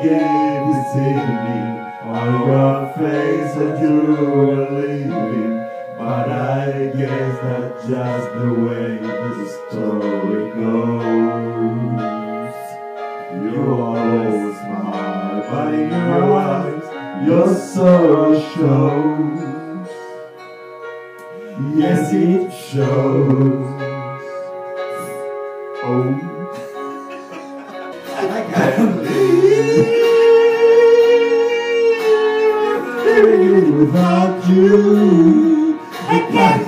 forgive this evening on your face that you were leaving. But I guess that's just the way the story goes. You always smile, but in your eyes your sorrow shows. Yes, it shows. Oh, I can't live without you. I can't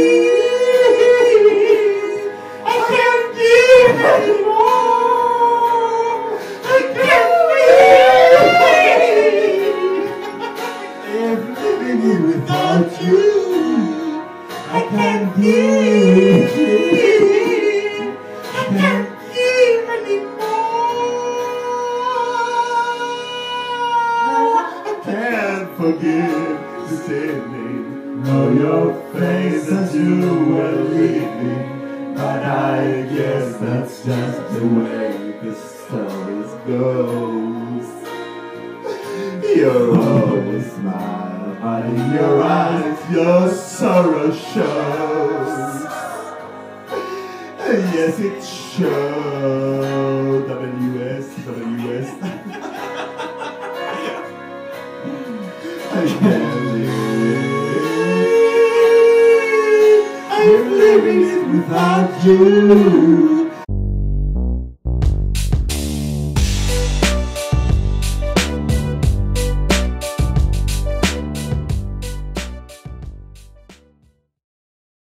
give. I can't give anymore. I can't live living without you. I can't give. I can't give anymore. I can't forgive this evening. Know your face that you were leaving. But I guess that's just the way the stories goes. You're always smile, but in your eyes your sorrow shows. Yes, it shows. WS. I can't live. I'm living it without you.